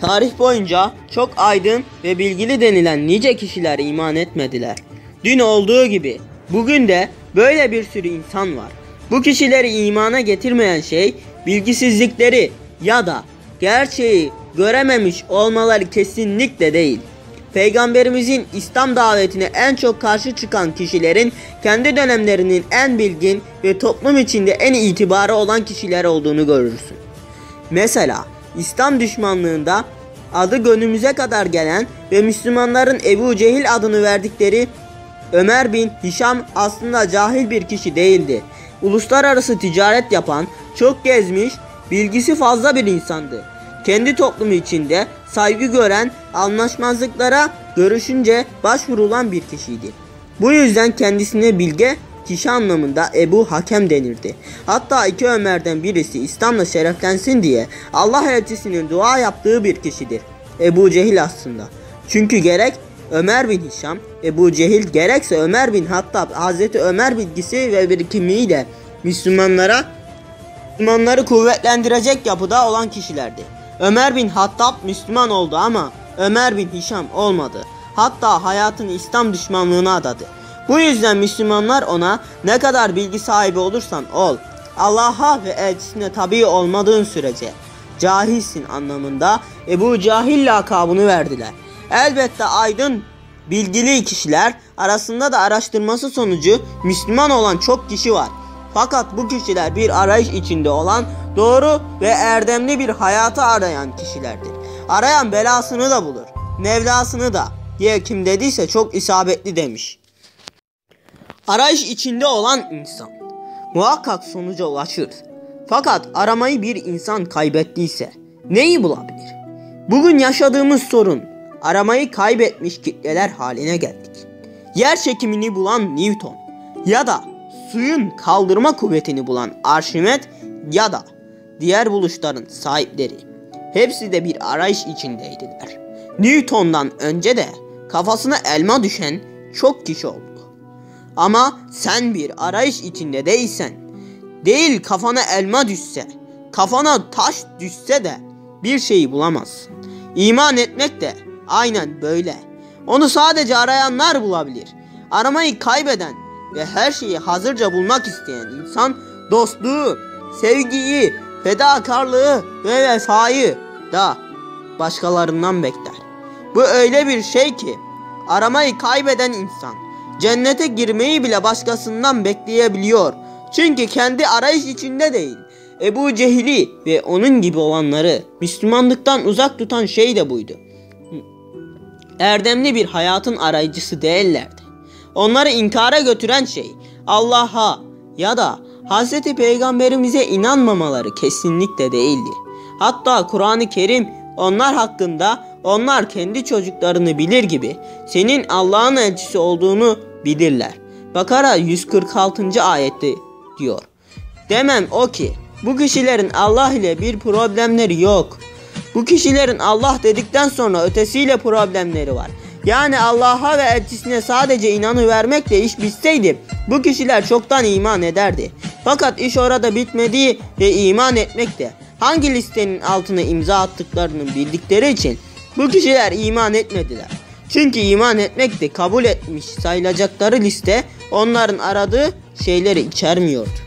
Tarih boyunca çok aydın ve bilgili denilen nice kişiler iman etmediler. Dün olduğu gibi bugün de böyle bir sürü insan var. Bu kişileri imana getirmeyen şey bilgisizlikleri ya da gerçeği görememiş olmaları kesinlikle değil. Peygamberimizin İslam davetine en çok karşı çıkan kişilerin kendi dönemlerinin en bilgin ve toplum içinde en itibarı olan kişiler olduğunu görürsün. Mesela İslam düşmanlığında adı günümüze kadar gelen ve Müslümanların Ebu Cehil adını verdikleri Ömer bin Hişam aslında cahil bir kişi değildi. Uluslararası ticaret yapan, çok gezmiş, bilgisi fazla bir insandı. Kendi toplumu içinde saygı gören, anlaşmazlıklara görüşünce başvurulan bir kişiydi. Bu yüzden kendisine bilge kişi anlamında Ebu Hakem denirdi. Hatta iki Ömer'den birisi İslam'la şereflensin diye Allah elçisinin dua yaptığı bir kişidir. Ebu Cehil aslında. Çünkü gerek Ömer bin Hişam, Ebu Cehil gerekse Ömer bin Hattab, Hazreti Ömer bilgisi ve birikimiyle Müslümanları kuvvetlendirecek yapıda olan kişilerdi. Ömer bin Hattab Müslüman oldu ama Ömer bin Hişam olmadı. Hatta hayatını İslam düşmanlığına adadı. Bu yüzden Müslümanlar ona ne kadar bilgi sahibi olursan ol, Allah'a ve elçisine tabi olmadığın sürece cahilsin anlamında Ebu Cahil lakabını verdiler. Elbette aydın, bilgili kişiler arasında da araştırması sonucu Müslüman olan çok kişi var. Fakat bu kişiler bir arayış içinde olan, doğru ve erdemli bir hayatı arayan kişilerdir. Arayan belasını da bulur, Mevlasını da diye kim dediyse çok isabetli demiş. Arayış içinde olan insan muhakkak sonuca ulaşır. Fakat aramayı bir insan kaybettiyse neyi bulabilir? Bugün yaşadığımız sorun, aramayı kaybetmiş kitleler haline geldik. Yer çekimini bulan Newton ya da suyun kaldırma kuvvetini bulan Arşimet ya da diğer buluşların sahipleri hepsi de bir arayış içindeydiler. Newton'dan önce de kafasına elma düşen çok kişi oldu. Ama sen bir arayış içinde değilsen, değil kafana elma düşse, kafana taş düşse de bir şeyi bulamazsın. İman etmek de aynen böyle. Onu sadece arayanlar bulabilir. Aramayı kaybeden ve her şeyi hazırca bulmak isteyen insan dostluğu, sevgiyi, fedakarlığı ve vefayı da başkalarından bekler. Bu öyle bir şey ki aramayı kaybeden insan cennete girmeyi bile başkasından bekleyebiliyor. Çünkü kendi arayış içinde değil. Ebu Cehil'i ve onun gibi olanları Müslümanlıktan uzak tutan şey de buydu. Erdemli bir hayatın arayıcısı değillerdi. Onları inkara götüren şey Allah'a ya da Hazreti Peygamberimize inanmamaları kesinlikle değildi. Hatta Kur'an-ı Kerim onlar hakkında onlar kendi çocuklarını bilir gibi senin Allah'ın elçisi olduğunu bilirler. Bakara 146. ayette diyor. Demem o ki bu kişilerin Allah ile bir problemleri yok. Bu kişilerin Allah dedikten sonra ötesiyle problemleri var. Yani Allah'a ve elçisine sadece inanıvermekle iş bitseydi bu kişiler çoktan iman ederdi. Fakat iş orada bitmediği ve iman etmekte hangi listenin altına imza attıklarını bildikleri için bu kişiler iman etmediler. Çünkü iman etmek de kabul etmiş sayılacakları liste onların aradığı şeyleri içermiyordu.